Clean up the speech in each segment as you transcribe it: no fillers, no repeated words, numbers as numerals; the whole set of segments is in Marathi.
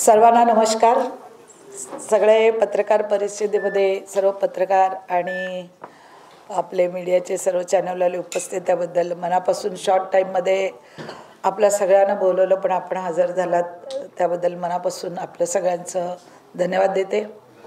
सर्वांना नमस्कार. सगळे पत्रकार परिषदेमध्ये सर्व पत्रकार आणि आपले मीडियाचे सर्व चॅनलवाले उपस्थित त्याबद्दल मनापासून शॉर्ट टाईममध्ये आपल्या सगळ्यांना बोलवलं पण आपण हजर झालात त्याबद्दल मनापासून आपल्या सगळ्यांचं धन्यवाद देते.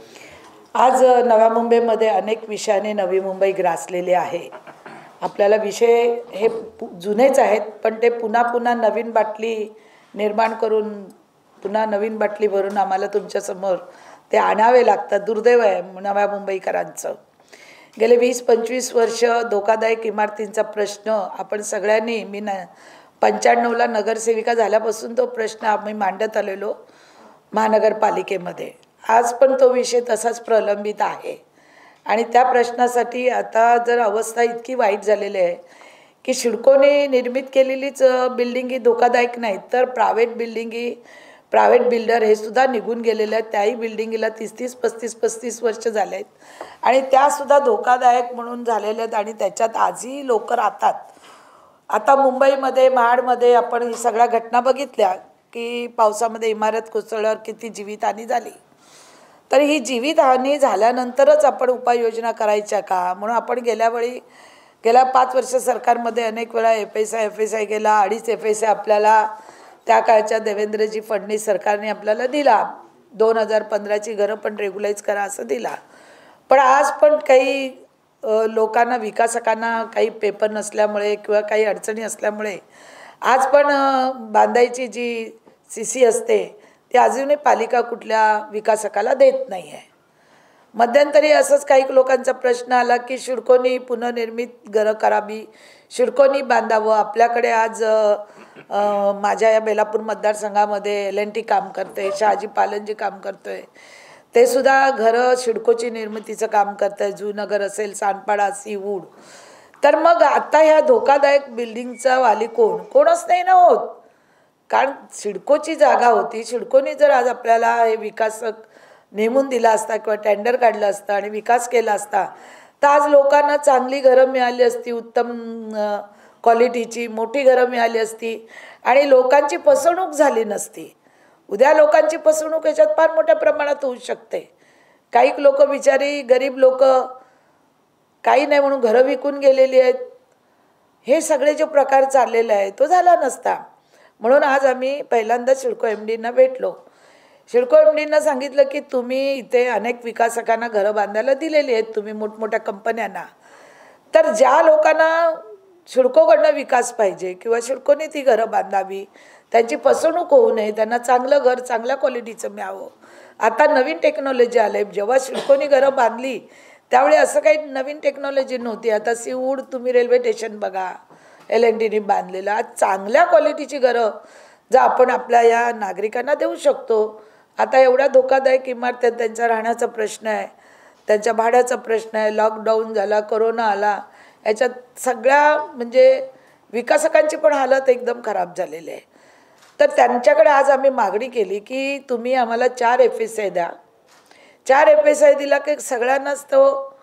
आज नव्या मुंबईमध्ये अनेक विषयाने नवी मुंबई ग्रासलेली आहे. आपल्याला विषय हे जुनेच आहेत पण ते पुन्हा पुन्हा नवीन बाटली निर्माण करून पुन्हा नवीन बाटली भरून आम्हाला तुमच्यासमोर ते आणावे लागतात. दुर्दैव आहे नव्या मुंबईकरांचं. गेले 20-25 वर्ष धोकादायक इमारतींचा प्रश्न आपण सगळ्यांनी मी 95ला नगरसेविका झाल्यापासून तो प्रश्न आम्ही मांडत आलेलो महानगरपालिकेमध्ये. आज पण तो विषय तसाच प्रलंबित आहे आणि त्या प्रश्नासाठी आता जर अवस्था इतकी वाईट झालेली आहे की सिडकोने निर्मित केलेलीच बिल्डिंग ही धोकादायक नाही तर प्रायव्हेट बिल्डर हे सुद्धा निघून गेलेले आहेत. त्याही बिल्डिंगला 30-35 वर्ष झाले आहेत आणि त्यासुद्धा धोकादायक म्हणून झालेले आहेत आणि त्याच्यात आजही लोक राहतात. आता मुंबईमध्ये महाडमध्ये आपण ही सगळ्या घटना बघितल्या की पावसामध्ये इमारत कोसळल्यावर किती जीवितहानी झाली. तर ही जीवितहानी झाल्यानंतरच आपण उपाययोजना करायच्या का म्हणून आपण गेल्या 5 वर्ष सरकारमध्ये अनेक वेळा FSI गेला. 2.5 FSI आपल्याला त्या काळच्या देवेंद्रजी फडणवीस सरकारने आपल्याला दिला. 2015ची घरं पण रेग्युलाइज करा असं दिला. पण आज पण काही लोकांना विकासकांना काही पेपर नसल्यामुळे किंवा काही अडचणी असल्यामुळे आज पण बांधायची जी CC असते ती अजूनही पालिका कुठल्या विकासकाला देत नाही आहे. मध्यंतरी असंच काही लोकांचा प्रश्न आला की सिडकोनी पुनर्निर्मित घरं करावी, सिडकोनी बांधावं. आपल्याकडे आज माझ्या या बेलापूर मतदारसंघामध्ये LNT काम करते, शहाजी पालनजी काम करतोय, ते सुद्धा घरं सिडकोची निर्मितीचं काम करत आहे. जुनगर असेल, सानपाडा, सीवूड. तर मग आता ह्या धोकादायक बिल्डिंगचा वाली कोणच नाही ना होत. कारण सिडकोची जागा होती. सिडकोनी जर आज आपल्याला हे विकासक नेमून दिला असता किंवा टेंडर काढलं असतं आणि विकास केला असता तर आज लोकांना चांगली घरं मिळाली असती, उत्तम क्वालिटीची मोठी घरं मिळाली असती आणि लोकांची फसवणूक झाली नसती. उद्या लोकांची फसवणूक याच्यात फार मोठ्या प्रमाणात होऊ शकते. काही लोक बिचारी गरीब लोक काही नाही म्हणून घरं विकून गेलेली आहेत. हे सगळे जो प्रकार चाललेला आहे तो झाला नसता. म्हणून आज आम्ही पहिल्यांदा सिडको MDना भेटलो. सिडको MDना सांगितलं की तुम्ही इथे अनेक विकासकांना घरं बांधायला दिलेली आहेत तुम्ही मोठमोठ्या कंपन्यांना. तर ज्या लोकांना सिडकोकडनं विकास पाहिजे किंवा सिडकोने ती घरं बांधावी, त्यांची फसवणूक होऊ नये, त्यांना चांगलं घर चांगल्या क्वालिटीचं मिळावं. आता नवीन टेक्नॉलॉजी आले. जेव्हा सिडकोनी घरं बांधली त्यावेळी असं काही नवीन टेक्नॉलॉजी नव्हती. आता सीवूड तुम्ही रेल्वे स्टेशन बघा, LNTने बांधलेलं. आज चांगल्या क्वालिटीची घरं जर आपण आपल्या या नागरिकांना देऊ शकतो. आता एवढ्या धोकादायक इमारत्या, त्यांचा राहण्याचा प्रश्न आहे, त्यांच्या भाड्याचा प्रश्न आहे, लॉकडाऊन झाला, कोरोना आला, याच्यात सगळ्या म्हणजे विकासकांची पण हालत एकदम खराब झालेली आहे. तर त्यांच्याकडे आज आम्ही मागणी केली की तुम्ही आम्हाला 4 FSI द्या. 4 FSI दिला की सगळ्यांनाच तो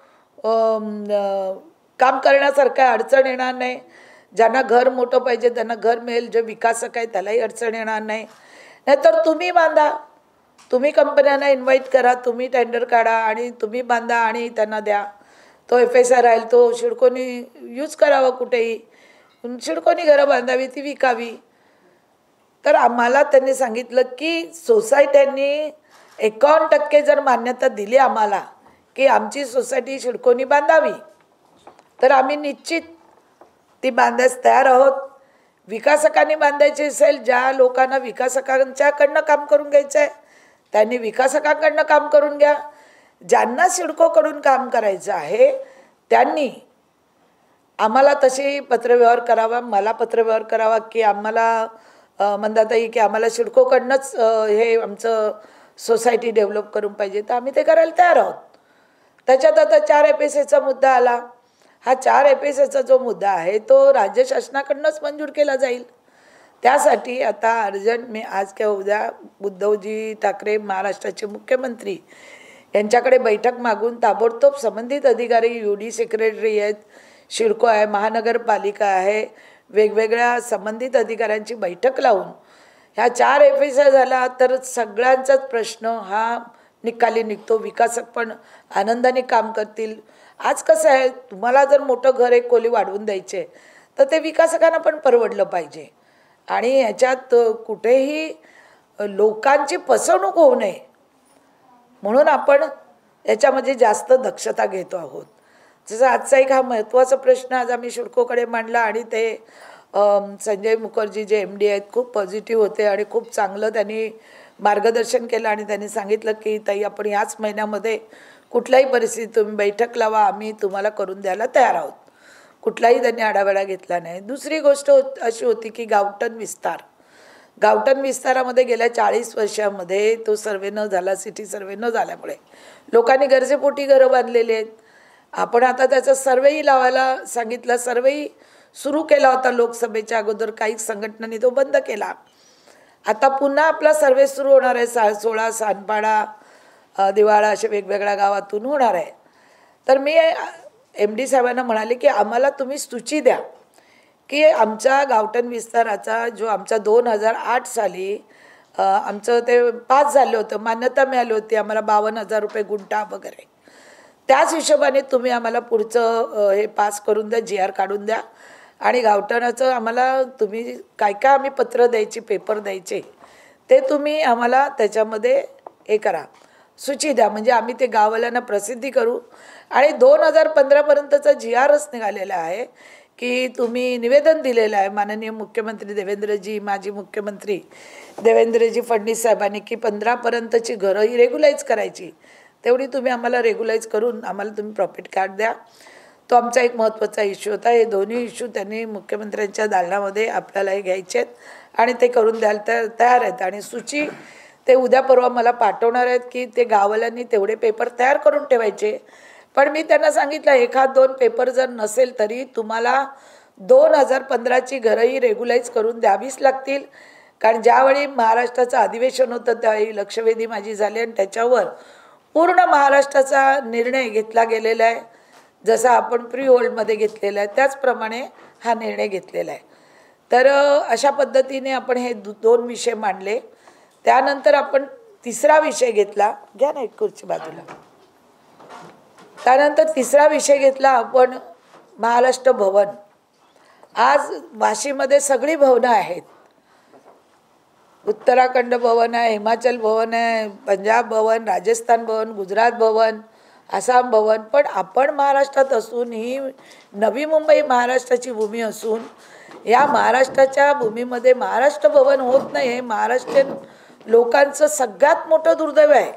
काम करण्यासारखं अडचण येणार नाही. ज्यांना घर मोठं पाहिजे त्यांना घर मिळेल, जे विकासक आहे त्यालाही अडचण येणार नाही. नाहीतर तुम्ही बांधा, तुम्ही कंपन्यांना इन्व्हाइट करा, तुम्ही टेंडर काढा आणि तुम्ही बांधा आणि त्यांना द्या. तो FSI राहील तो सिडकोनी यूज करावा कुठेही. सिडकोनी घरं बांधावी, ती विकावी. तर आम्हाला त्यांनी सांगितलं की सोसायट्यांनी 51% जर मान्यता दिली आम्हाला की आमची सोसायटी सिडकोनी बांधावी तर आम्ही निश्चित ती बांधायला तयार आहोत. विकासकांनी बांधायची असेल, ज्या लोकांना विकासकांच्याकडनं काम करून घ्यायचं आहे त्यांनी विकासकांकडनं काम करून घ्या. ज्यांना सिडकोकडून काम करायचं आहे त्यांनी आम्हाला तशी पत्रव्यवहार करावा, मला पत्रव्यवहार करावा की आम्हाला मंदाताई की आम्हाला सिडकोकडनंच हे आमचं सोसायटी डेव्हलप करून पाहिजे तर आम्ही ते करायला तयार आहोत. त्याच्यात आता 4 FSIचा मुद्दा आला. हा 4 FSIचा जो मुद्दा आहे तो राज्य शासनाकडूनच मंजूर केला जाईल. त्यासाठी आता अर्जंट मी आज किंवा उद्या उद्धवजी ठाकरे महाराष्ट्राचे मुख्यमंत्री यांच्याकडे बैठक मागून ताबडतोब संबंधित अधिकारी, UD सेक्रेटरी आहेत, सिडको आहे, महानगरपालिका आहे, वेगवेगळ्या संबंधित अधिकाऱ्यांची बैठक लावून ह्या 4 FSI झाला तर सगळ्यांचाच प्रश्न हा निकाली निघतो. विकासक पण आनंदाने काम करतील. आज कसं आहे, तुम्हाला जर मोठं घर एक खोली वाढवून द्यायचे तर ते विकासकांना पण परवडलं पाहिजे आणि ह्याच्यात कुठेही लोकांची फसवणूक होऊ नये म्हणून आपण याच्यामध्ये जास्त दक्षता घेतो आहोत. जसं आजचा एक हा महत्त्वाचा प्रश्न आज आम्ही सिडकोकडे मांडला आणि ते संजय मुखर्जी जे MD आहेत खूप पॉझिटिव्ह होते आणि खूप चांगलं त्यांनी मार्गदर्शन केलं आणि त्यांनी सांगितलं की ताई आपण याच महिन्यामध्ये कुठल्याही परिस्थितीत तुम्ही बैठक लावा, आम्ही तुम्हाला करून द्यायला तयार आहोत. कुठलाही त्यांनी आढावा घेतला नाही. दुसरी गोष्ट अशी होती की गावठण विस्तारामध्ये गेल्या 40 वर्षामध्ये तो सर्वे न झाला, सिटी सर्वे न झाल्यामुळे लोकांनी गरजेपोटी घरं बांधलेली आहेत. आपण आता त्याचा सर्वेही लावायला सांगितलं. सर्वेही सुरू केला होता लोकसभेच्या अगोदर, काही संघटनांनी तो बंद केला. आता पुन्हा आपला सर्वे सुरू होणार आहे. 16 सानपाडा, दिवाळा अशा वेगवेगळ्या गावातून होणार आहे. तर मी MD साहेबांना म्हणाले की आम्हाला तुम्ही सूची द्या की आमच्या गावठण विस्ताराचा जो आमचा 2008 साली आमचं ते पास झालं होतं, मान्यता मिळाली होती आम्हाला 52,000 रुपये गुंठा वगैरे, त्याच हिशोबाने तुम्ही आम्हाला पुढचं हे पास करून द्या, GR काढून द्या आणि गावठणाचं आम्हाला तुम्ही काय काय आम्ही पत्र द्यायची, पेपर द्यायचे ते तुम्ही आम्हाला त्याच्यामध्ये हे करा, सूची द्या, म्हणजे आम्ही ते गाववाल्यांना प्रसिद्धी करू. आणि 2015पर्यंतचा GRच निघालेला आहे की तुम्ही निवेदन दिलेलं आहे माननीय मुख्यमंत्री देवेंद्रजी, माजी मुख्यमंत्री देवेंद्रजी फडणवीस साहेबांनी की 15पर्यंतची घरं ही रेग्युलाइज करायची, तेवढी तुम्ही आम्हाला रेग्युलाइज करून आम्हाला तुम्ही प्रॉफिट कार्ड द्या. तो आमचा एक महत्त्वाचा इश्यू होता. हे दोन्ही इश्यू त्यांनी मुख्यमंत्र्यांच्या दालनामध्ये आपल्याला हे घ्यायचे आहेत आणि ते करून द्यायला तयार आहेत. आणि सूची ते उद्या परवा मला पाठवणार आहेत की ते गाववाल्यांनी तेवढे पेपर तयार करून ठेवायचे. पण मी त्यांना सांगितलं 1-2 पेपर जर नसेल तरी तुम्हाला 2015ची घरंही रेग्युलाइज करून द्यावीच लागतील. कारण ज्यावेळी महाराष्ट्राचं अधिवेशन होतं त्यावेळी लक्षवेधी माझी झाली आणि त्याच्यावर पूर्ण महाराष्ट्राचा निर्णय घेतला गेलेला आहे. जसा आपण प्री होल्डमध्ये घेतलेला आहे त्याचप्रमाणे हा निर्णय घेतलेला आहे. तर अशा पद्धतीने आपण हे 2 विषय मांडले. त्यानंतर आपण तिसरा विषय घेतला, घ्या ना एक खुर्ची बाजूला. त्यानंतर तिसरा विषय घेतला आपण महाराष्ट्र भवन. आज वाशीमध्ये सगळी भवनं आहेत. उत्तराखंड भवन आहे, हिमाचल भवन आहे, पंजाब भवन, राजस्थान भवन, गुजरात भवन, आसाम भवन. पण आपण महाराष्ट्रात असून ही नवी मुंबई महाराष्ट्राची भूमी असून या महाराष्ट्राच्या भूमीमध्ये महाराष्ट्र भवन होत नाही, हे महाराष्ट्रीयन लोकांचं सगळ्यात मोठं दुर्दैव आहे.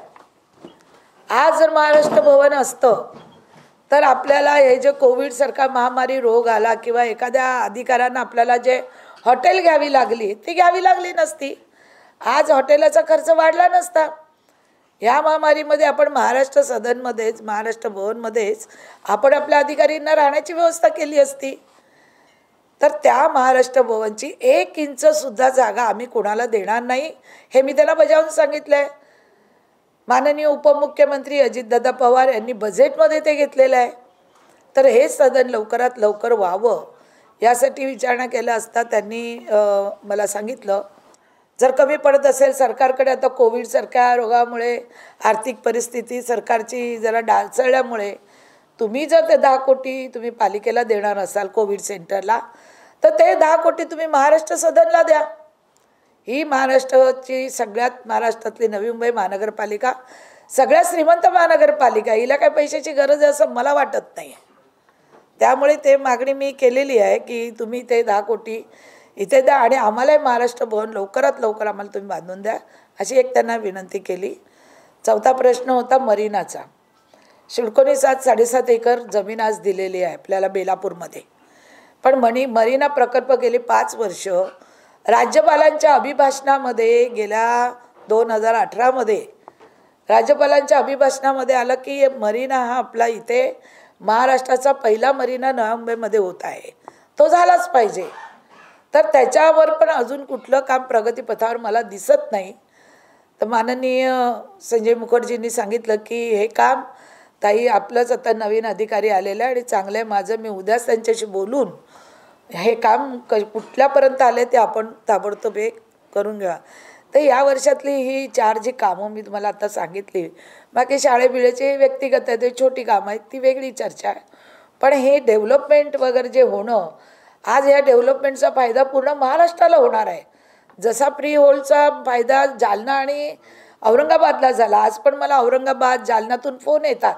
आज जर महाराष्ट्र भवन असतं तर आपल्याला हे जे कोविडसारखा महामारी रोग आला किंवा एखाद्या अधिकाऱ्यांना आपल्याला जे हॉटेल घ्यावी लागली ती घ्यावी लागली नसती. आज हॉटेलाचा खर्च वाढला नसता. या महामारीमध्ये आपण महाराष्ट्र सदनमध्येच, महाराष्ट्र भवनमध्येच आपण आपल्या अधिकाऱ्यांना राहण्याची व्यवस्था केली असती. तर त्या महाराष्ट्र भवनची 1 इंचसुद्धा जागा आम्ही कोणाला देणार नाही हे मी त्यांना बजावून सांगितलं आहे. माननीय उपमुख्यमंत्री अजितदादा पवार यांनी बजेटमध्ये ते घेतलेलं आहे. तर हे सदन लवकरात लवकर व्हावं यासाठी विचारणा केला असता त्यांनी मला सांगितलं जर कमी पडत असेल सरकारकडे, आता कोविडसारख्या रोगामुळे आर्थिक परिस्थिती सरकारची जरा ढासळल्यामुळे तुम्ही जर ते 10 कोटी तुम्ही पालिकेला देणार असाल कोविड सेंटरला तर ते 10 कोटी तुम्ही महाराष्ट्र सदनला द्या. ही महाराष्ट्राची सगळ्यात महाराष्ट्रातली नवी मुंबई महानगरपालिका सगळ्यात श्रीमंत महानगरपालिका, हिला काय पैशाची गरज आहे असं मला वाटत नाही. त्यामुळे ते मागणी मी केलेली आहे की तुम्ही ते 10 कोटी इथे द्या आणि आम्हालाही महाराष्ट्र भवन लवकरात लवकर आम्हाला तुम्ही बांधून द्या अशी एक त्यांना विनंती केली. चौथा प्रश्न होता मरीनाचा. सिडकोने 7-7.5 एकर जमीन आज दिलेली आहे आपल्याला बेलापूरमध्ये. पण मरीना प्रकल्प गेली 5 वर्ष राज्यपालांच्या अभिभाषणामध्ये गेल्या 2018मध्ये राज्यपालांच्या अभिभाषणामध्ये आलं की मरीना हा आपला इथे महाराष्ट्राचा पहिला मरीना नवी मुंबईमध्ये होत आहे, तो झालाच पाहिजे. तर त्याच्यावर पण अजून कुठलं काम प्रगतीपथावर मला दिसत नाही. तर माननीय संजय मुखर्जींनी सांगितलं की हे काम ताई आपलंच आता नवीन अधिकारी आलेलं आहे आणि चांगलं आहे, माझं मी उद्याच त्यांच्याशी बोलून हे काम कुठल्यापर्यंत आले ते आपण ताबडतोब एक करून घ्या. तर या वर्षातली ही 4 जी कामं मी तुम्हाला आता सांगितली, बाकी शाळेबिळेची व्यक्तिगत आहे ते छोटी कामं आहेत, ती वेगळी चर्चा आहे. पण हे डेव्हलपमेंट वगैरे जे होणं, आज या डेव्हलपमेंटचा फायदा पूर्ण महाराष्ट्राला होणार आहे. जसा फ्री होल्डचा फायदा जालना आणि औरंगाबादला झाला, आज पण मला औरंगाबाद जालन्यातून फोन येतात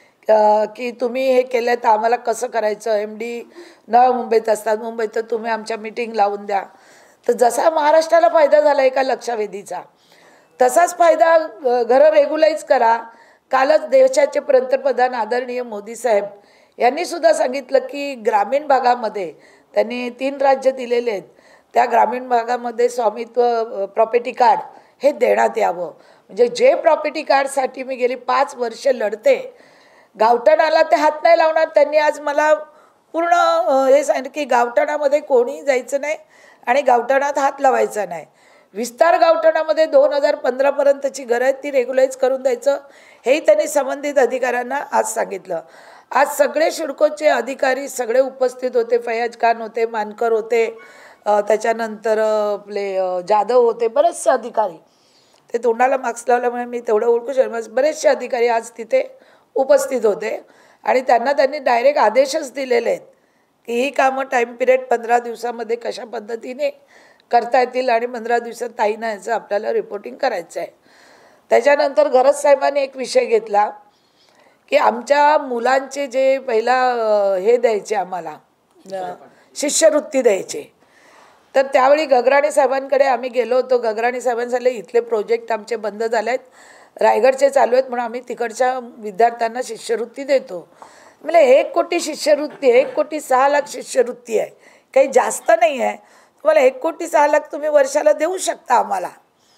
की तुम्ही हे केलं तर आम्हाला कसं करायचं. MD नव्या मुंबईत असतात, मुंबईत तर तुम्ही आमच्या मीटिंग लावून द्या. तर जसा महाराष्ट्राला फायदा झाला एका लक्षवेधीचा, तसाच फायदा घरं रेग्युलाइज करा. कालच देशाचे पंतप्रधान आदरणीय मोदी साहेब यांनी सुद्धा सांगितलं की ग्रामीण भागामध्ये त्यांनी 3 राज्य दिलेले आहेत, त्या ग्रामीण भागामध्ये स्वामित्व प्रॉपर्टी कार्ड हे देण्यात यावं. म्हणजे जे प्रॉपर्टी कार्डसाठी मी गेली 5 वर्ष लढते, गावठाणाला ते हात नाही लावणार. त्यांनी आज मला पूर्ण हे सांगितलं की गावठाणामध्ये कोणी जायचं नाही आणि गावठाणात हात लावायचा नाही. विस्तार गावठाणामध्ये 2015पर्यंतची घरं आहेत ती रेग्युलाइज करून द्यायचं, हेही त्यांनी संबंधित अधिकाऱ्यांना आज सांगितलं. आज सगळे सिडकोचे अधिकारी सगळे उपस्थित होते. फैयाज खान होते, मानकर होते, त्याच्यानंतर आपले जाधव होते, बरेचसे अधिकारी. ते तोंडाला मास्क लावल्यामुळे मी तेवढं ओळखू शकतो. बरेचसे अधिकारी आज तिथे उपस्थित होते आणि त्यांनी डायरेक्ट आदेशच दिलेले आहेत की ही कामं टाईम पिरियड 15 दिवसामध्ये कशा पद्धतीने करता येतील आणि 15 दिवसात ताईंना याचं आपल्याला रिपोर्टिंग करायचं आहे. त्याच्यानंतर गरज साहेबांनी एक विषय घेतला की आमच्या मुलांचे जे पहिला हे द्यायचे आम्हाला शिष्यवृत्ती द्यायचे. तर त्यावेळी गगराणी साहेबांकडे आम्ही गेलो होतो. गगराणी साहेबांनी सांगितले इथले प्रोजेक्ट आमचे बंद झाले आहेत, रायगडचे चालू आहेत, म्हणून आम्ही तिकडच्या विद्यार्थ्यांना शिष्यवृत्ती देतो. म्हणजे 1 कोटी शिष्यवृत्ती, 1 कोटी 6 लाख शिष्यवृत्ती आहे, काही जास्त नाही आहे. तुम्हाला 1 कोटी 6 लाख तुम्ही वर्षाला देऊ शकता आम्हाला.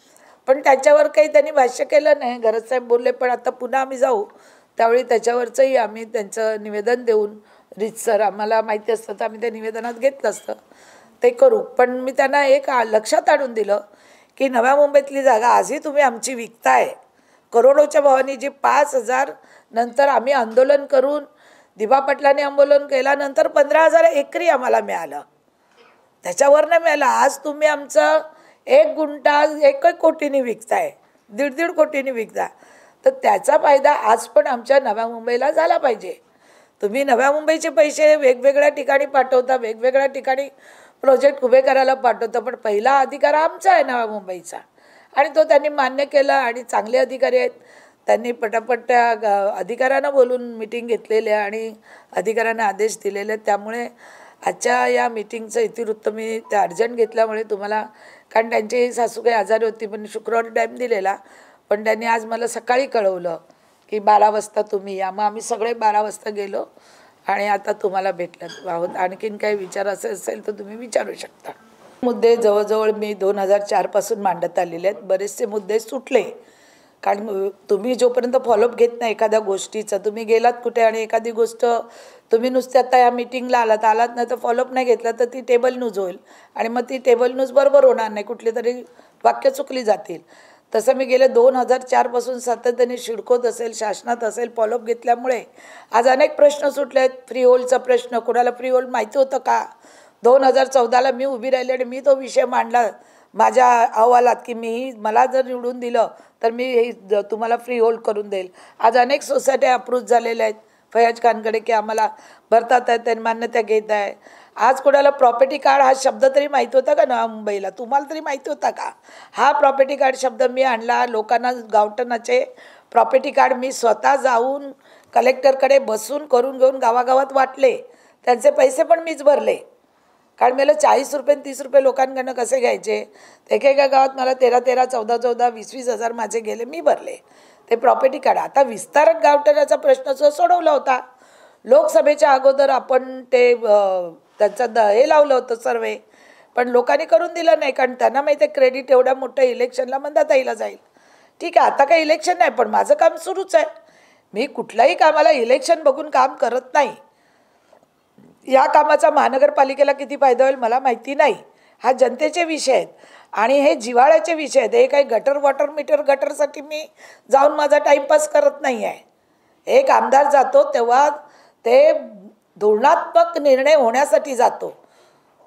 पण त्याच्यावर काही त्यांनी भाष्य केलं नाही. गरज साहेब बोलले पण आता पुन्हा आम्ही जाऊ, त्यावेळी त्याच्यावरचंही आम्ही त्यांचं निवेदन देऊन रीतसर आम्हाला माहिती असतं तर आम्ही त्या निवेदनात घेतलं असतं ते करू. पण मी त्यांना एक लक्षात आणून दिलं की नव्या मुंबईतली जागा आजही तुम्ही आमची विकताय करोडोच्या भावाने. जी 5,000 नंतर आम्ही आंदोलन करून दिबा पाटलांनी आंदोलन केल्यानंतर 15,000 एकरी आम्हाला मिळालं, त्याच्यावर नाही मिळालं. आज तुम्ही आमचं 1 गुंठा 1 कोटीने विकताय, 1.5 कोटीने विकता. तर त्याचा फायदा आज पण आमच्या नव्या मुंबईला झाला पाहिजे. तुम्ही नव्या मुंबईचे पैसे वेगवेगळ्या ठिकाणी पाठवता, वेगवेगळ्या ठिकाणी प्रोजेक्ट उभे करायला पाठवता, पण पहिला अधिकार आमचा आहे नव्या मुंबईचा आणि तो त्यांनी मान्य केला. आणि चांगले अधिकारी आहेत, त्यांनी पटापट त्या अधिकाऱ्यांना बोलून मीटिंग घेतलेली आहे आणि अधिकाऱ्यांना आदेश दिलेले आहेत. त्यामुळे आजच्या या मीटिंगचं इतिवृत्त मी ते अर्जंट घेतल्यामुळे तुम्हाला, कारण त्यांची सासू काही आजारी होती पण शुक्रवारी टाईम दिलेला, पण त्यांनी आज मला सकाळी कळवलं की 12 वाजता तुम्ही या. मग आम्ही सगळे 12 वाजता गेलो आणि आता तुम्हाला भेटलं आहोत. आणखीन काही विचार असेल तर तुम्ही विचारू शकता. मुद्दे जवळजवळ मी 2004 पासून मांडत आलेले आहेत. बरेचसे मुद्दे सुटले, कारण तुम्ही जोपर्यंत फॉलोअप घेत नाही एखाद्या गोष्टीचं, तुम्ही गेलात कुठे आणि एखादी गोष्ट तुम्ही नुसते आता या मीटिंगला आलात नाही तर फॉलोअप नाही घेतला तर ती टेबल न्यूज होईल आणि मग ती टेबल न्यूज बरोबर होणार नाही, कुठली तरी वाक्य चुकली जातील. तसं मी गेले 2004 पासून सातत्याने शिडकोत असेल, शासनात असेल, फॉलोअप घेतल्यामुळे आज अनेक प्रश्न सुटले आहेत. फ्री होल्डचा प्रश्न, कोणाला फ्री होल्ड माहिती होतं का? 2014ला मी उभी राहिली आणि मी तो विषय मांडला माझ्या अहवालात की मला जर निवडून दिलं तर मी तुम्हाला फ्री होल्ड करून देईल. आज अनेक सोसायट्या अप्रूव्ह झालेल्या आहेत फैयाज खानकडे की आम्हाला भरतात आहेत, त्यांनी मान्यता घेत आहे. आज कोणाला प्रॉपर्टी कार्ड हा शब्द तरी माहिती होता का नव्या मुंबईला? तुम्हाला तरी माहिती होता का? हा प्रॉपर्टी कार्ड शब्द मी आणला. लोकांना गावठणाचे प्रॉपर्टी कार्ड मी स्वतः जाऊन कलेक्टरकडे बसून करून घेऊन गावागावात वाटले, त्यांचे पैसे पण मीच भरले. कारण मला 40 रुपये 30 रुपये लोकांकडनं कसे घ्यायचे. एकेका गावात मला 13-13, 14-14, 20-20 हजार माझे गेले, मी भरले ते प्रॉपर्टी कार्ड. आता विस्तारक गावठणाचा प्रश्न जो सोडवला होता लोकसभेच्या अगोदर, आपण ते त्यांचं हे लावलं होतं सर्वे, पण लोकांनी करून दिलं नाही, कारण त्यांना माहिती आहे क्रेडिट एवढ्या मोठ्या इलेक्शनला मंदाताईला जाईल. ठीक आहे, आता काही इलेक्शन नाही पण माझं काम सुरूच आहे. मी कुठल्याही कामाला इलेक्शन बघून काम करत नाही. या कामाचा महानगरपालिकेला किती फायदा होईल मला माहिती नाही. हा जनतेचे विषय आहेत आणि हे जिव्हाळ्याचे विषय आहेत. हे काही गटर वॉटर मीटर गटरसाठी मी जाऊन माझा टाईमपास करत नाही आहे. एक आमदार जातो तेव्हा ते धोरणात्मक निर्णय होण्यासाठी जातो.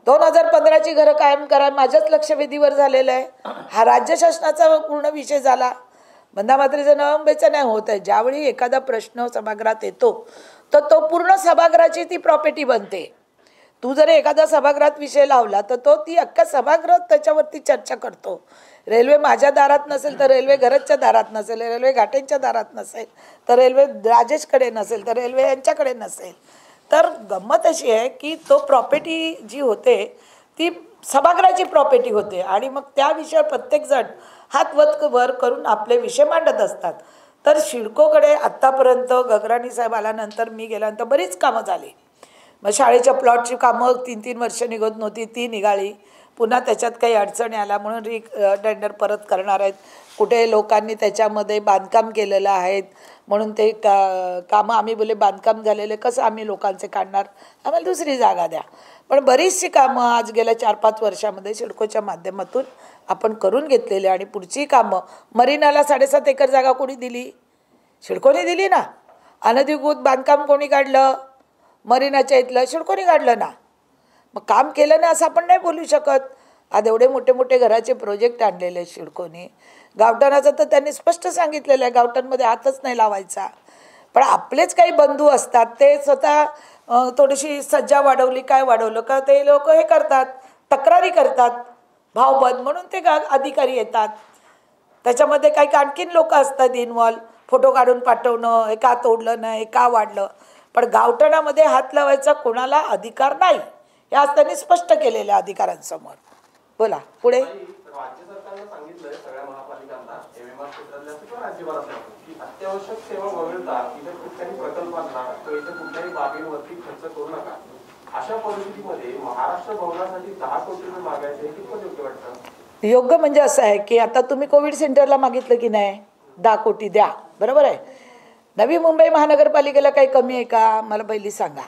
2015ची घरं कायम करा माझ्याच लक्षवेधीवर झालेलं आहे. हा राज्य शासनाचा पूर्ण विषय झाला. बंदा मात्रेचा नवंबेचा नाही होत आहे. ज्यावेळी एखादा प्रश्न सभागृहात येतो तर तो पूर्ण सभागृहाची ती प्रॉपर्टी बनते. तू जर एखादा सभागृहात विषय लावला तर तो ती अख्खा सभागृह त्याच्यावरती चर्चा करतो. रेल्वे माझ्या दारात नसेल तर रेल्वे घरच्या दारात नसेल, रेल्वे घाटेंच्या दारात नसेल तर रेल्वे राजेशकडे नसेल तर रेल्वे यांच्याकडे नसेल. तर गंमत अशी आहे की तो प्रॉपर्टी जी होते ती सभागृहाची प्रॉपर्टी होते आणि मग त्या विषयावर प्रत्येकजण हात वर करून आपले विषय मांडत असतात. तर सिडकोकडे आत्तापर्यंत गगराणी साहेब आल्यानंतर मी गेल्यानंतर बरीच कामं झाली. मग शाळेच्या प्लॉटची कामं 3-3 वर्ष निघत नव्हती, ती निघाली. पुन्हा त्याच्यात काही अडचणी आल्या म्हणून टेंडर परत करणार आहेत. कुठे लोकांनी त्याच्यामध्ये बांधकाम केलेलं आहेत म्हणून ते कामं आम्ही बोले बांधकाम झालेले कसं आम्ही लोकांचे काढणार, आम्हाला दुसरी जागा द्या. पण बरीचशी कामं आज गेल्या 4-5 वर्षामध्ये सिडकोच्या माध्यमातून आपण करून घेतलेली आणि पुढची कामं मरीनाला 7.5 एकर जागा कोणी दिली? सिडकोने दिली ना. अनधिकृत बांधकाम कोणी काढलं? मरीनाच्या इथलं सिडकोने काढलं ना. मग काम केलं ना असं आपण नाही बोलू शकत. आज एवढे मोठे मोठे घराचे प्रोजेक्ट आणलेले आहेत सिडकोने. गावठाणाचं तर त्यांनी स्पष्ट सांगितलेलं आहे गावठाणमध्ये हातच नाही लावायचा. पण आपलेच काही बंधू असतात ते स्वतः थोडीशी सज्जा वाढवली काय वाढवलं का ते लोक हे करतात, तक्रारी करतात भावबंद म्हणून ते अधिकारी येतात. त्याच्यामध्ये काही आणखीन लोक असतात इन्व्हॉल्व, फोटो काढून पाठवणं, हे का तोडलं नाही, हे का वाढलं. पण गावठाणामध्ये हात लावायचा कोणाला अधिकार नाही हे आज त्यांनी स्पष्ट केलेल्या अधिकाऱ्यांसमोर. बोला पुढे. राज्य सरकारने सांगितलंय सगळ्या महापालिकांना एमएमआर क्षेत्रातल्या किंवा राज्यभरातल्या की अत्यावश्यक सेवा वगळता इथे कुठल्याही प्रकल्पांना किंवा इथे कुठल्याही बाबींवरती खर्च करू नका. अशा परिस्थितीमध्ये महाराष्ट्र भवनासाठी 10 कोटी रुपये मागायचे हे कितपत योग्य वाटतं? योग्य म्हणजे असं आहे की आता तुम्ही कोविड सेंटरला मागितलं की नाही 10 कोटी द्या, बरोबर आहे. नवी मुंबई महानगरपालिकेला काही कमी आहे का मला पहिली सांगा.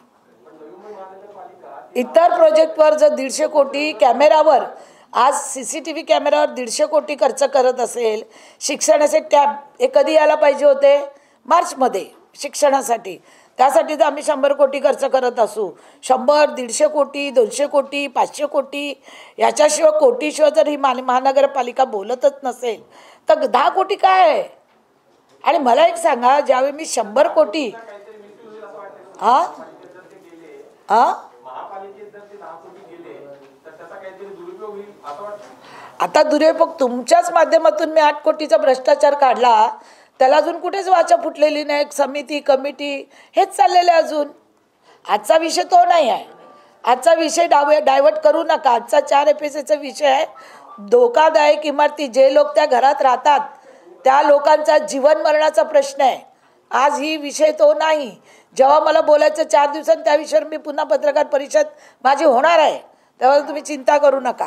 इतर प्रोजेक्टवर जर 150 कोटी कॅमेरावर आज CCTV कॅमेरावर 150 कोटी खर्च करत असेल, शिक्षणाचे टॅब हे कधी यायला पाहिजे होते? मार्चमध्ये शिक्षणासाठी. त्यासाठी जर आम्ही 100 कोटी खर्च करत असू, 100, 150 कोटी, 200 कोटी, 500 कोटी याच्याशिवाय कोटीशिवाय जर ही महानगरपालिका बोलतच नसेल तर 10 कोटी काय आहे? आणि मला एक सांगा, ज्यावेळी मी 100 कोटी आता दुरुपयोग तुमच्याच माध्यमातून मी 8 कोटीचा भ्रष्टाचार काढला, त्याला अजून कुठेच वाचा फुटलेली नाही. समिती कमिटी हेच चाललेले अजून. आजचा विषय तो नाही आहे. आजचा विषय डायव्हर्ट करू नका. आजचा 4 एपिसोडचा विषय आहे धोकादायक इमारती. जे लोक त्या घरात राहतात त्या लोकांचा जीवन मरणाचा प्रश्न आहे. आज ही विषय तो नाही. जेव्हा मला बोलायचं 4 दिवसांनी त्या विषयावर मी पुन्हा पत्रकार परिषद माझी होणार आहे, तेव्हा तुम्ही चिंता करू नका.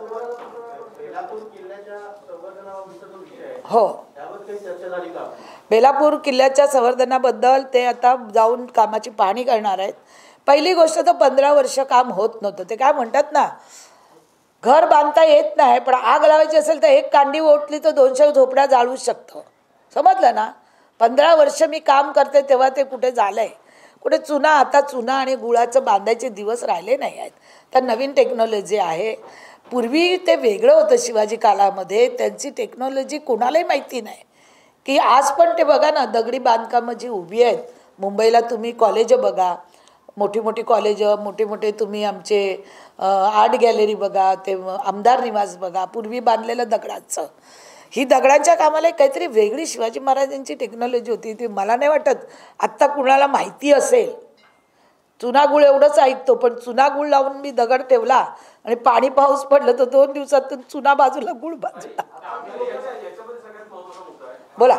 हो, बेलापूर किल्ल्याच्या संवर्धनाबद्दल ते आता जाऊन कामाची पाहणी करणार आहेत. पहिली गोष्ट तर 15 वर्ष काम होत नव्हतं. ते काय म्हणतात ना, घर बांधता येत नाही पण आग लावायची असेल तर एक कांडी ओतली तर 200 झोपड्या जाळू शकतं. समजलं ना. 15 वर्ष मी काम करते तेव्हा ते कुठे झालंय. कुठे चुना, आता चुना आणि गुळाचं बांधायचे दिवस राहिले नाही आहेत. तर नवीन टेक्नॉलॉजी आहे. पूर्वी ते वेगळं होतं शिवाजी काळामध्ये. त्यांची टेक्नॉलॉजी कोणालाही माहिती नाही की आज पण ते बघा ना, दगडी बांधकामं जी उभी आहेत मुंबईला. तुम्ही कॉलेज बघा, मोठी मोठी कॉलेज, मोठे मोठे तुम्ही आमचे आर्ट गॅलरी बघा, ते आमदार निवास बघा, पूर्वी बांधलेलं दगडाचं. ही दगडांच्या कामाला काहीतरी वेगळी शिवाजी महाराजांची टेक्नॉलॉजी होती. ती मला नाही वाटत आत्ता कुणाला माहिती असेल. चुनागुळ एवढंच ऐकतो, पण चुनागुळ लावून मी दगड ठेवला आणि पाणी पाऊस पडलं तर 2 दिवसातून चुना बाजूला गुळ बाजूला. बोला.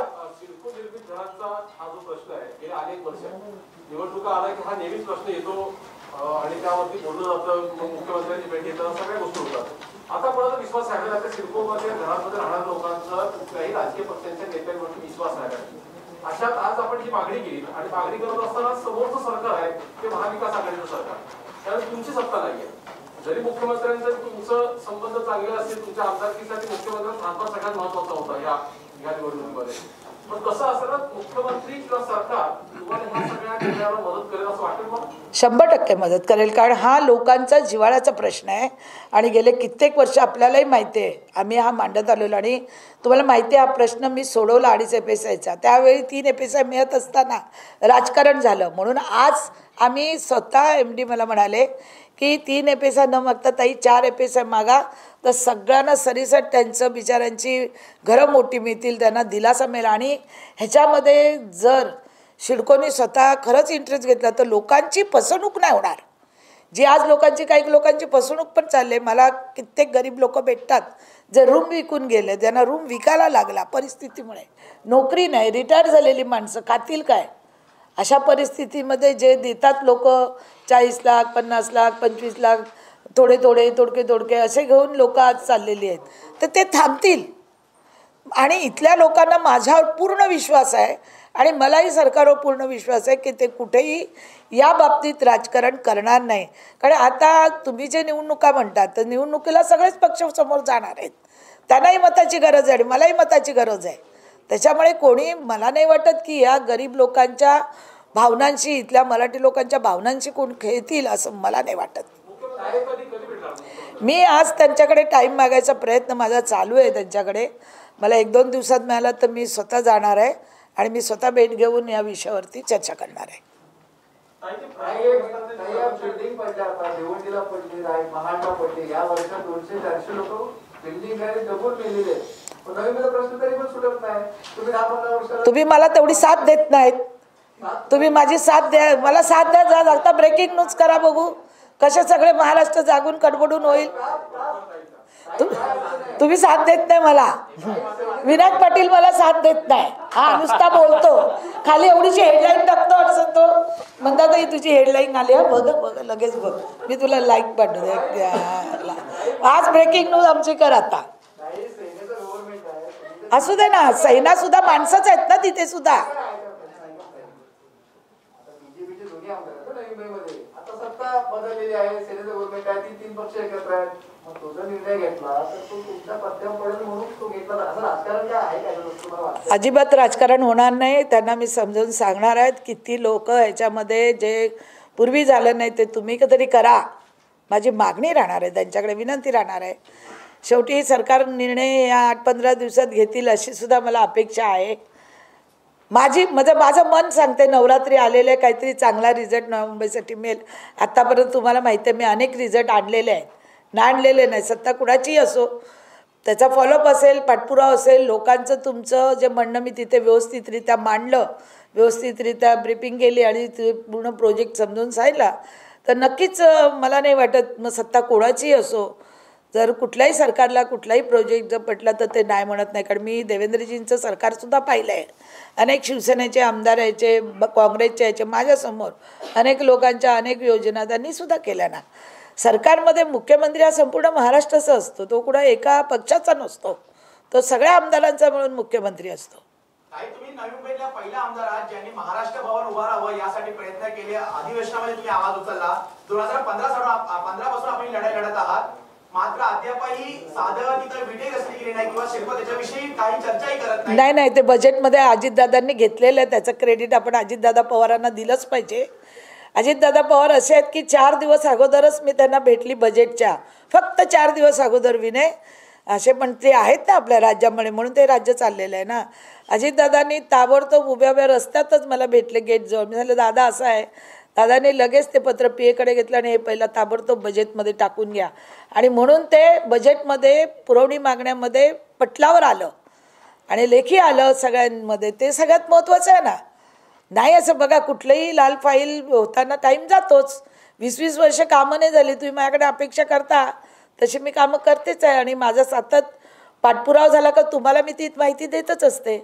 निवडणुका आला की हा नेहमीच प्रश्न येतो आणि त्यावरती बोललं जातं, मुख्यमंत्र्यांची भेट येतं, सगळ्या गोष्टी होतात. आता कोणाचा विश्वास आहे का सिडकोमध्ये घरामध्ये राहणाऱ्या लोकांचा कुठल्याही राजकीय पक्षांच्या नेत्यांवरती विश्वास आहे का? अशात आज आपण ही मागणी केली आणि मागणी करत असताना समोरचं सरकार आहे ते महाविकास आघाडीचं सरकार, त्यामुळे तुमची सत्ता नाहीये. जरी मुख्यमंत्र्यांचं तुमचं संबंध चांगले असतील, तुमच्या आमदारकीसाठी मुख्यमंत्र्यांचा हातभार सगळ्यात महत्वाचा होता या निवडणुकीमध्ये. पण कसं असतं ना, मुख्यमंत्री किंवा सरकार तुम्हाला ह्या सगळ्या निर्णयावर मदत करेल असं वाटेल मला? 100% मदत करेल, कारण हा लोकांचा जिव्हाळ्याचा प्रश्न आहे आणि गेले कित्येक वर्ष आपल्यालाही माहिती आहे, आम्ही हा मांडत आलेलो. आणि तुम्हाला माहिती आहे हा प्रश्न मी सोडवला 2.5 FSIचा. त्यावेळी 3 FSI मिळत असताना राजकारण झालं, म्हणून आज आम्ही स्वतः MD मला म्हणाले की 3 FSI न मागता ताई 4 FSI मागा, तर सगळ्यांना सरीसट त्यांचं बिचाऱ्यांची घरं मोठी मिळतील, त्यांना दिलासा मिळेल. आणि ह्याच्यामध्ये जर सिडकोने स्वतः खरंच इंटरेस्ट घेतला तर लोकांची फसवणूक नाही होणार. जी आज लोकांची, काही लोकांची फसवणूक पण चालली आहे. मला कित्येक गरीब लोक भेटतात जे रूम विकून गेले, त्यांना रूम विकायला लागला परिस्थितीमुळे, नोकरी नाही, रिटायर झालेली माणसं खातील काय, अशा परिस्थितीमध्ये जे देतात लोक 40 लाख 50 लाख 25 लाख थोडे थोडे तोडके तोडके असे घेऊन लोक आज चाललेली आहेत, तर ते थांबतील. आणि इथल्या लोकांना माझ्यावर पूर्ण विश्वास आहे आणि मलाही सरकारवर पूर्ण विश्वास आहे की ते कुठेही या बाबतीत राजकारण करणार नाही. कारण आता तुम्ही जे निवडणुका म्हणतात तर निवडणुकीला सगळेच पक्ष समोर जाणार आहेत, त्यांनाही मताची गरज आहे आणि मलाही मताची गरज आहे. त्याच्यामुळे कोणी, मला नाही वाटत की या गरीब लोकांच्या भावनांशी, इथल्या मराठी लोकांच्या भावनांशी कोण खेळतील असं मला नाही वाटत. मी आज त्यांच्याकडे टाईम मागायचा प्रयत्न माझा चालू आहे त्यांच्याकडे. मला 1-2 दिवसात मिळाला तर मी स्वतः जाणार आहे आणि मी स्वतः भेट घेऊन या विषयावरती चर्चा करणार आहे. बिल्डिंग पडल्या, आता भिवंडीला पडली, महाडला पडली, या वर्षात 200-400 लोक बिल्डिंग आणि डबल मेलेले. नवीन प्रश्न तरी पण सुटत नाही. तुम्ही 10-15 वर्ष तुम्ही मला तेवढी साथ देत नाहीत. तुम्ही माझी साथ द्या, मला साथ द्या. जा आता ब्रेकिंग न्यूज करा बघू कसे सगळे महाराष्ट्र जागून कडबडून होईल. तुम्ही साथ देत नाही मला. विनायक पाटील मला साथ देत नाही. हा नुसता बोलतो, खाली एवढीशी हेडलाईन टाकतो असं तो म्हणतात तुझी हेडलाईन आली आहे, बघ बघ लगेच बघ, मी तुला लाईक पाठवते. आज ब्रेकिंग न्यूज आमची कर आता. असू दे ना, सेना सुद्धा माणसंच आहेत ना तिथे सुद्धा. आता सत्ता बदललेली आहे, सेनेचं गव्हर्नमेंट आहे, 3 पक्ष एकत्र आहेत. मग तो जर निर्णय घेतला तर तो तुमच्या पत्त्यावर पडेल म्हणून तो घेतला. असं राजकारण काय आहे काय तुम्हाला वाटतं? अजिबात राजकारण होणार नाही. त्यांना मी समजावून सांगणार आहेत. किती लोक ह्याच्यामध्ये जे पूर्वी झालं नाही ते तुम्ही कधीतरी करा, माझी मागणी राहणार आहे, त्यांच्याकडे विनंती राहणार आहे. शेवटी सरकार निर्णय या 8-15 दिवसात घेतील अशी सुद्धा मला अपेक्षा आहे. माझं मन सांगते नवरात्री आलेले काहीतरी चांगला रिझल्ट नवी मुंबईसाठी मिळेल. आत्तापर्यंत तुम्हाला माहिती आहे मी अनेक रिझल्ट आणलेले आहेत, ना आणलेले नाही. सत्ता कुणाचीही असो त्याचा फॉलोअप असेल, पाठपुरावा असेल, लोकांचं तुमचं जे म्हणणं मी तिथे व्यवस्थितरित्या मांडलं, व्यवस्थितरित्या ब्रीफिंग केली आणि ते पूर्ण प्रोजेक्ट समजून सांगितला तर नक्कीच मला नाही वाटत मग सत्ता कोणाचीही असो, जर कुठल्याही सरकारला कुठलाही प्रोजेक्ट जर पटला तर ते नाही म्हणत नाही. कारण मी देवेंद्रजींचं सरकारसुद्धा पाहिलं आहे. अनेक शिवसेनेचे आमदार यायचे, काँग्रेसचे यायचे, माझ्यासमोर अनेक लोकांच्या अनेक योजना त्यांनीसुद्धा केल्या ना. सरकारमध्ये मुख्यमंत्री हा संपूर्ण महाराष्ट्राचा असतो, तो कुठला एका पक्षाचा नसतो, तो सगळ्या आमदारांचा मिळून मुख्यमंत्री असतो. तुम्ही नवी मुंबईतल्या पहिल्या आमदार आहात ज्यांनी महाराष्ट्र भवन उभा राहावं यासाठी प्रयत्न केले. अधिवेशनामध्ये तुम्ही आवाज उचलला. 2015 पासून आपण लढाई लढत आहात. मात्र अद्यापही साधं तिथं विटे रस्ते केली नाही किंवा शिल्प त्याच्याविषयी काही चर्चाही करत नाही. नाही, ते बजेटमध्ये अजितदादांनी घेतलेलं आहे, त्याचं क्रेडिट आपण अजितदादा पवारांना दिलंच पाहिजे. अजितदादा पवार असे आहेत की 4 दिवस अगोदरच मी त्यांना भेटली बजेटच्या, फक्त 4 दिवस अगोदर. विनय असे पण ते आहेत ना आपल्या राज्यामध्ये, म्हणून ते राज्य चाललेलं आहे ना. अजितदादांनी ताबडतोब उभ्या रस्त्यातच मला भेटले गेटजवळ. मी झालं दादा असं आहे. दादाने लगेच ते पत्र PA कडे घेतलं आणि हे पहिला ताबडतोब बजेटमध्ये टाकून घ्या. आणि म्हणून ते बजेटमध्ये पुरवणी मागण्यामध्ये पटलावर आलं आणि लेखी आलं सगळ्यांमध्ये. ते सगळ्यात महत्त्वाचं आहे ना. नाही असं बघा, कुठलंही लाल फाईल होताना टाईम जातोच. 20-20 वर्ष कामं नाही झाली, तुम्ही माझ्याकडे अपेक्षा करता तशी मी कामं करतेच आहे आणि माझा सतत पाठपुरावा झाला का तुम्हाला मी ती माहिती देतच असते.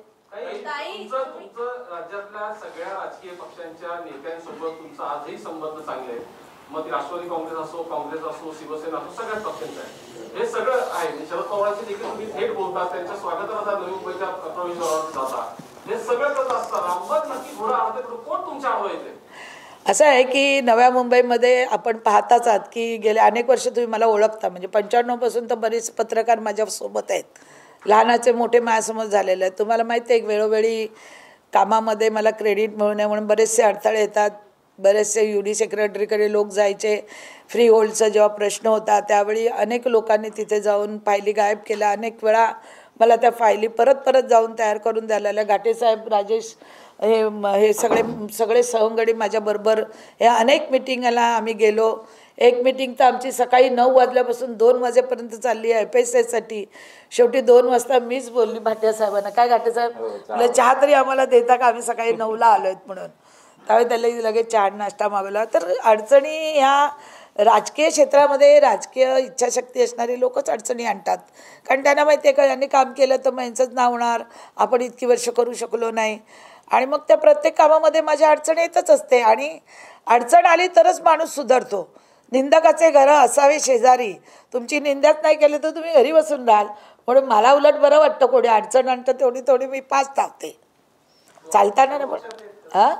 तुमचं राज्यातल्या सगळ्या राजकीय पक्षांच्या नेत्यांसोबत तुमचा आजही संबंध चांगले आहेत. मग ती राष्ट्रवादी काँग्रेस असो, काँग्रेस असो, शिवसेना असो, सगळ्याच पक्षांचं आहे. हे सगळं आहे. शरद पवारांची देखील तुम्ही थेट बोलता, त्यांच्या स्वागतार्थ नवी मुंबईच्या प्रवेशद्वारावर जाता. हे सगळं करत असताना मग नक्की घोडा आहात कोण तुमच्या आवड येते? असं आहे की नव्या मुंबईमध्ये आपण पाहताच आहात की गेल्या अनेक वर्ष तुम्ही मला ओळखता, म्हणजे 95 पासून तर बरेच पत्रकार माझ्यासोबत आहेत लहानाचे मोठे माझ्यासमोर झालेले आहेत. तुम्हाला माहिती आहे, वेळोवेळी कामामध्ये मला क्रेडिट मिळू नये म्हणून बरेचसे अडथळे येतात. बरेचसे UD सेक्रेटरीकडे लोक जायचे. फ्री होल्डचा जेव्हा प्रश्न होता त्यावेळी अनेक लोकांनी तिथे जाऊन फायली गायब केल्या. अनेक वेळा मला त्या फायली परत परत जाऊन तयार करून द्यायला लागल्या. घाटेसाहेब, राजेश हे सगळे सवंगडी माझ्याबरोबर या अनेक मिटिंगला आम्ही गेलो. एक मिटिंग तर आमची सकाळी 9 वाजल्यापासून 2 वाजेपर्यंत चालली आहे FSAसाठी. शेवटी 2 वाजता मीच बोलली भाटियासाहेबांना, काय घाटेसाहेब तुला चहा तरी आम्हाला देता का, आम्ही सकाळी 9ला आलो आहेत म्हणून. त्यावेळी त्याला लगेच चहा नाश्ता मागवला. तर अडचणी ह्या राजकीय क्षेत्रामध्ये राजकीय इच्छाशक्ती असणारी लोकच अडचणी आणतात. कारण त्यांना माहिती आहे का यांनी काम केलं तर मग यांचंच नाव होणार, आपण इतकी वर्ष करू शकलो नाही. आणि मग त्या प्रत्येक कामामध्ये माझ्या अडचण येतच असते. आणि अडचण आली तरच माणूस सुधारतो. निंदकाचे घरं असावे शेजारी. तुमची निंदाच नाही केली तर तुम्ही घरी बसून राहाल. म्हणून मला उलट बरं वाटतं, कोणी अडचण आणतं तेवढी थोडी मी पाच धावते चालताना. पण हां,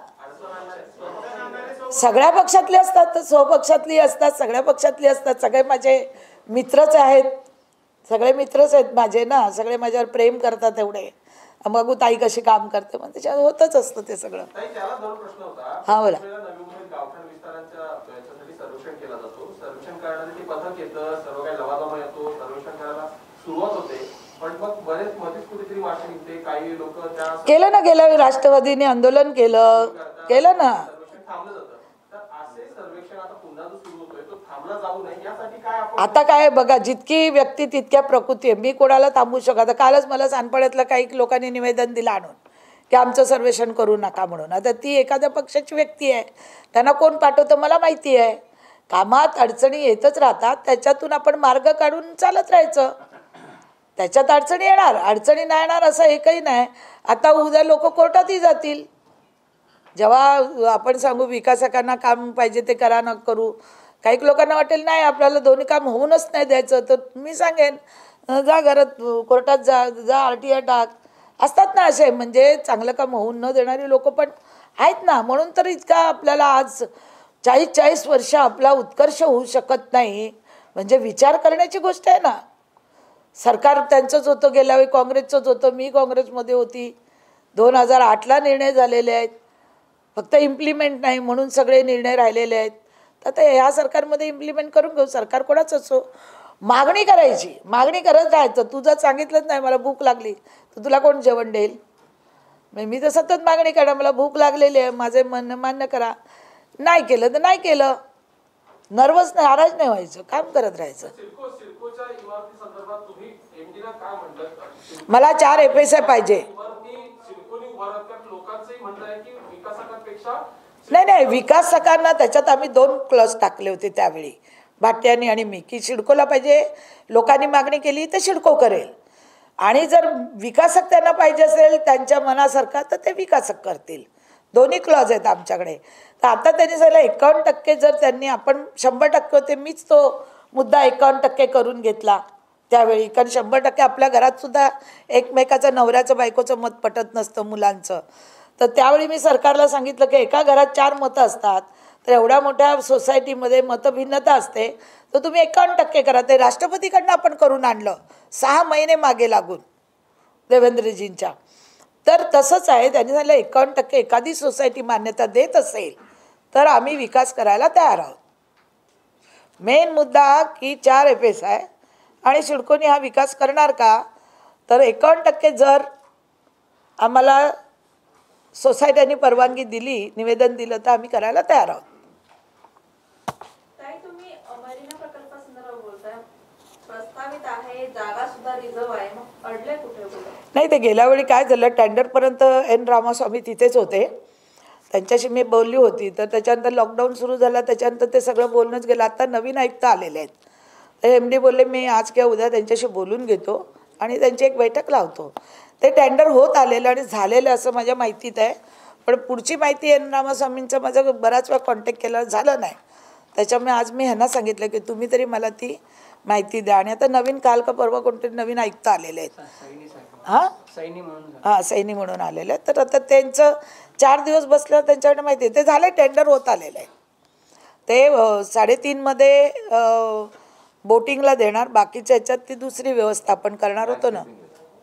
सगळ्या पक्षातले असतात, तर स्वपक्षातली असतात, सगळ्या पक्षातली असतात. सगळे माझे मित्रच आहेत, सगळे मित्रच आहेत माझे ना. सगळे माझ्यावर प्रेम करतात एवढे. बघू ताई कशी काम करते, मग त्याच्यात होतच असतं ते सगळं. त्याला दोन प्रश्न होता. हा बोला. नवी मुंबईत गावठाण विस्तारांच्या याच्यासाठी सर्वेक्षण केला जातो. सर्वेक्षण करण्यासाठी पथक येतं, सर्व काही लवाजमा येतो, सर्वेक्षण करायला सुरुवात होते. पण मग बरेच मध्येच कुठेतरी माशी निघते. काही लोक त्या केलं ना, गेल्या राष्ट्रवादीने आंदोलन केलं ना. सर्वेक्षण थांबलं जातं. तर असे सर्वेक्षण आता पुन्हा जो सुरू होतोय तो थांबला जाऊ नये यासाठी काय आपण आता काय बघा, जितकी व्यक्ती तितक्या प्रकृती आहे. मी कोणाला थांबू शकत. आता कालच मला सानपाड्यातल्या काही लोकांनी निवेदन दिलं आणून की आमचं सर्वेक्षण करू नका म्हणून. आता ती एखाद्या पक्षाची व्यक्ती आहे, त्यांना कोण पाठवतं मला माहिती आहे. कामात अडचणी येतच राहतात, त्याच्यातून आपण मार्ग काढून चालत राहायचं. त्याच्यात अडचणी येणार, अडचणी नाही येणार असं एकही नाही. आता उद्या लोक कोर्टातही जातील. जेव्हा आपण सांगू विकासकांना काम पाहिजे ते करा न करू, काही लोकांना वाटेल नाही आपल्याला दोन्ही काम होऊनच नाही द्यायचं, तर मी सांगेन जा घरात कोर्टात जा RTI टाक. असतात ना असे, म्हणजे चांगलं काम होऊन न देणारी लोक पण आहेत ना. म्हणून तर इतका आपल्याला आज 40 वर्ष आपला उत्कर्ष होऊ शकत नाही, म्हणजे विचार करण्याची गोष्ट आहे ना. सरकार त्यांचंच होतं, गेल्या वेळी काँग्रेसचंच होतं, मी काँग्रेसमध्ये होती. 2008ला निर्णय झालेले आहेत, फक्त इम्प्लिमेंट नाही म्हणून सगळे निर्णय राहिलेले आहेत. तर आता ह्या सरकारमध्ये इम्प्लिमेंट करून घेऊ. सरकार कोणाच असो, मागणी करायची, मागणी करत राहायचं. तू जर सांगितलंच नाही मला भूक लागली तर तुला कोण जेवण देईल. मी तर सतत मागणी करा, मला भूक लागलेली आहे, माझे म्हणणं मान्य करा. नाही केलं तर नाही केलं, नर्वस नाराज नाही व्हायचं, काम करत राहायचं. सिडकोच्या इमारती संदर्भात तुम्ही MDला काय म्हटलं? मला 4 FSI पाहिजे. इमारती सिडकोनी उभारत लोकांचंही म्हणणं आहे की विकासकांपेक्षा नाही, विकासकांना त्याच्यात आम्ही 2 क्लस टाकले होते त्यावेळी, भाट्यानी आणि मी, की सिडकोला पाहिजे. लोकांनी मागणी केली तर सिडको करेल, आणि जर विकासक त्यांना पाहिजे असेल त्यांच्या मनासारखा तर ते विकासक करतील. दोन्ही क्लॉज आहेत आमच्याकडे. तर आता त्यांनी सांगितलं 51% जर त्यांनी, आपण 100% होते, मीच तो मुद्दा 51% करून घेतला त्यावेळी. कारण 100% आपल्या घरात सुद्धा एकमेकाचं नवऱ्याचं बायकोचं मत पटत नसतं मुलांचं. तर त्यावेळी मी सरकारला सांगितलं की एका घरात 4 मतं असतात, तर एवढ्या मोठ्या सोसायटीमध्ये मतभिन्नता असते, तर तुम्ही 51% करा. ते राष्ट्रपतीकडनं आपण करून आणलं 6 महिने मागे लागून देवेंद्रजींच्या. तर तसंच आहे, त्यांनी सांगितलं 51% एखादी सोसायटी मान्यता देत असेल तर आम्ही विकास करायला तयार आहोत. मेन मुद्दा की 4 FSI आणि सिडकोनी हा विकास करणार का, तर 51% जर आम्हाला सोसायट्यांनी परवानगी दिली, निवेदन दिलं, तर आम्ही करायला तयार आहोत. तुम्ही मरीना प्रकल्पासंदर्भात बोलताय, प्रस्तावित आहे, जागा सुद्धा रिझर्व आहे, मग अडले कुठे? नाही, ते गेल्या वेळी काय झालं, टेंडरपर्यंत N रामास्वामी तिथेच होते, त्यांच्याशी मी बोलली होती. तर त्याच्यानंतर लॉकडाऊन सुरू झाला, त्याच्यानंतर ते सगळं बोलणंच गेलं. आता नवीन आयुक्त आलेले आहेत, तर MD बोलले मी आज किंवा उद्या त्यांच्याशी बोलून घेतो आणि त्यांची एक बैठक लावतो. ते टेंडर होत आलेलं आणि झालेलं असं माझ्या माहितीत आहे. पण पुढची माहिती N रामास्वामींचं माझं बराच वेळा कॉन्टॅक्ट केला, झालं नाही. त्याच्यामुळे आज मी ह्यांना सांगितलं की तुम्ही तरी मला ती माहिती द्या. आणि आता नवीन काल का परवा कोणतरी नवीन आयुक्त आलेले आहेत, सैनी म्हणून आलेले आहेत. तर आता त्यांचं 4 दिवस बसल्यावर त्यांच्याकडे माहिती आहे, ते झालं, टेंडर होत आलेलं आहे. ते 3.5 मध्ये बोटिंगला देणार, बाकीच्या ह्याच्यात ती दुसरी व्यवस्थापन करणार होतो ना.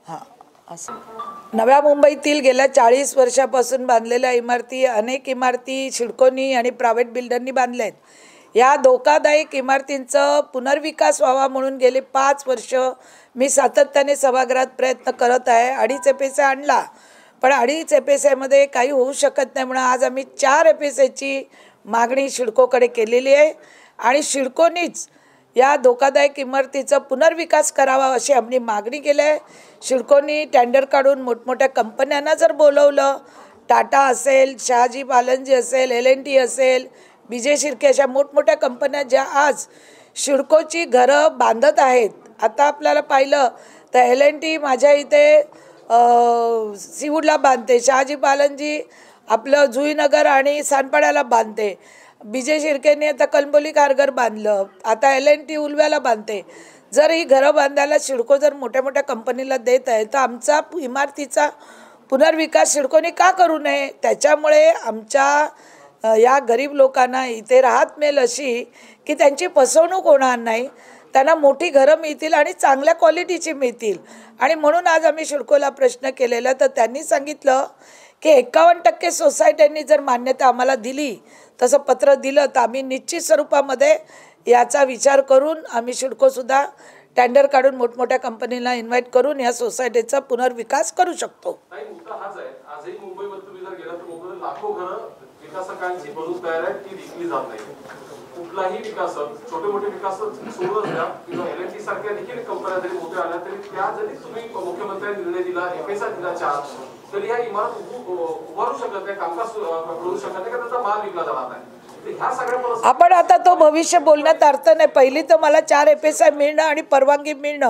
हां असं नव्या मुंबईतील गेल्या 40 वर्षापासून बांधलेल्या इमारती, अनेक इमारती सिडकोनी आणि प्रायव्हेट बिल्डरनी बांधल्या आहेत. या धोकादायक इमारतींचं पुनर्विकास व्हावा म्हणून गेले 5 वर्ष मी सातत्याने सभागृहात प्रयत्न करत आहे. 2.5 FSI आणला, पण 2.5 FSIमध्ये काही होऊ शकत नाही म्हणून आज आम्ही 4 FSIची मागणी सिडकोकडे केलेली आहे आणि सिडकोनीच या धोकादायक इमारतीचा पुनर्विकास करावा अशी आम्ही मागणी केली आहे. सिडकोनी टेंडर काढून मोठमोठ्या कंपन्यांना जर बोलवलं, टाटा असेल, शहाजी पालनजी असेल, L&T असेल, विजय शिर्के अशा मोठमोठ्या कंपन्या ज्या आज सिडकोची घरं बांधत आहेत. आता आपल्याला पाहिलं तर L&T माझ्या इथे सीवूडला बांधते, शहाजी पालनजी आपलं जुईनगर आणि सानपाड्याला बांधते, विजय शिर्केने आता कलंबोली कारगर बांधलं, आता L&T उलव्याला बांधते. जर ही घरं बांधायला सिडको जर मोठ्या मोठ्या कंपनीला देत आहे तर आमचा इमारतीचा पुनर्विकास सिडकोने का करू नये? त्याच्यामुळे आमच्या या गरीब लोकांना इथे राहत मिळेल अशी की त्यांची फसवणूक होणार नाही, त्यांना मोठी घरं मिळतील आणि चांगल्या क्वालिटीची मिळतील. आणि म्हणून आज आम्ही सिडकोला प्रश्न केलेला तर त्यांनी सांगितलं की 51% सोसायट्यांनी जर मान्यता आम्हाला दिली, तसं पत्र दिलं तर आम्ही निश्चित स्वरूपामध्ये याचा विचार करून आम्ही सिडकोसुद्धा टेंडर काढून मोठमोठ्या कंपनीला इन्व्हाइट करून या सोसायटीचा पुनर्विकास करू शकतो. मुद्दा हाच आहे. आजही मुंबईमध्ये तुम्ही जर गेलात तर मुंबईत लाखो घरं विकासकांची बनून तयार आहेत, ती विकली जात नाही. कुठलाही विकासक, छोटे मोठे विकासक सोडूनच द्या किंवा L&T सारख्या देखील कंपन्या जरी मोठ्या आल्या तरी त्या जरी तुम्ही मुख्यमंत्र्यांनी निर्णय दिला, FSI दिला 4, तरी ह्या इमारत उभारू शकत नाही, कामकाज करू शकत नाही, त्याचा माल विकला जाणार नाही. आपण आता तो भविष्य बोलण्यात अर्थ नाही. पहिली तर मला 4 FSI मिळणं आणि परवानगी मिळणं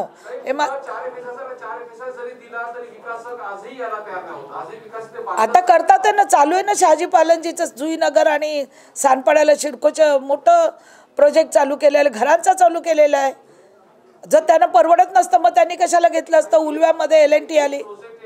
आता करतात ना, चालू आहे ना. शहाजी पालनजीचं जुईनगर आणि सानपाड्याला सिडकोचं मोठं प्रोजेक्ट चालू केलेलं, घरांचा चालू केलेला आहे. जर त्यांना परवडत नसतं मग त्यांनी कशाला घेतलं असतं? उलव्यामध्ये L&T आली.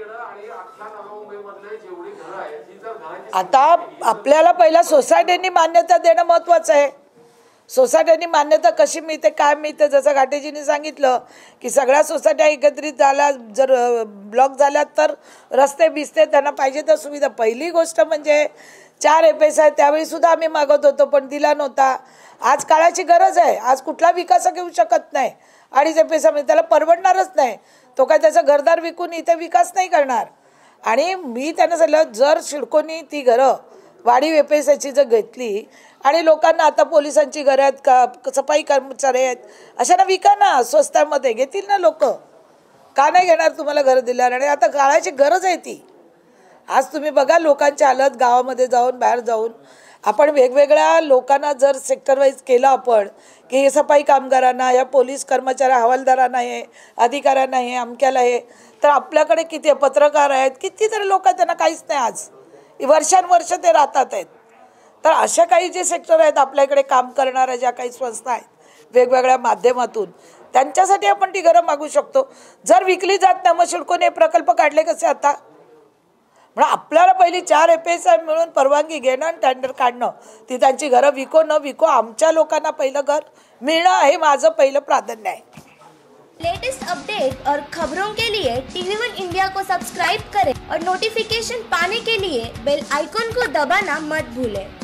आता आपल्याला पहिला सोसायटीनी मान्यता देणं महत्त्वाचं आहे. सोसायटीनी मान्यता कशी मिळते, काय मिळते? जसं घाटेजींनी सांगितलं की सगळ्या सोसायट्या एकत्रित झाल्या, जर ब्लॉक झाल्या तर रस्ते बिस्ते त्यांना पाहिजे तर सुविधा. पहिली गोष्ट म्हणजे 4 FSI त्यावेळीसुद्धा आम्ही मागत होतो पण दिला नव्हता. आज काळाची गरज आहे. आज कुठला विकासक येऊ शकत नाही 2.5 FSI म्हणजे त्याला परवडणारच नाही. तो काय त्याचं घरदार विकून इथे विकास नाही करणार. आणि मी त्यांना सांगितलं जर सिडकोनी ती घरं वाढीव FSIची जर घेतली आणि लोकांना आता पोलिसांची घरं आहेत, का सफाई कर्मचारी आहेत, अशांना विका ना, स्वस्तामध्ये घेतील ना लोक. का नाही घेणार तुम्हाला घरं दिल्यावर? आणि आता काळाची गरज आहे ती. आज तुम्ही बघा लोकांची हालत, गावामध्ये जाऊन बाहेर जाऊन आपण वेगवेगळ्या लोकांना जर सेक्टर वाईज केलं आपण की सफाई कामगारांना, या पोलीस कर्मचारी हवालदारांना आहे, अधिकाऱ्यांना आहे, अमक्याला आहे, तर आपल्याकडे किती पत्रकार आहेत, कितीतरी लोक आहेत, त्यांना काहीच नाही. आज वर्षानुवर्ष ते राहतात आहेत. तर अशा काही जे सेक्टर आहेत आपल्याकडे काम करणाऱ्या ज्या काही संस्था आहेत वेगवेगळ्या माध्यमातून, त्यांच्यासाठी आपण ती घरं मागू शकतो. जर विकली जात नाही मग सिडकोने प्रकल्प काढले कसे? आता म्हणून आपल्याला पहिली 4 FSI मिळून परवानगी घेणं आणि टेंडर काढणं, ती त्यांची घरं विको न विको आमच्या लोकांना पहिलं घर मिळणं हे माझं पहिलं प्राधान्य आहे. लेटेस्ट अपडेट और खबरों के लिए TV1 इंडिया को सब्सक्राइब करें और नोटिफिकेशन पाने के लिए बेल आइकन को दबाना मत भूलें.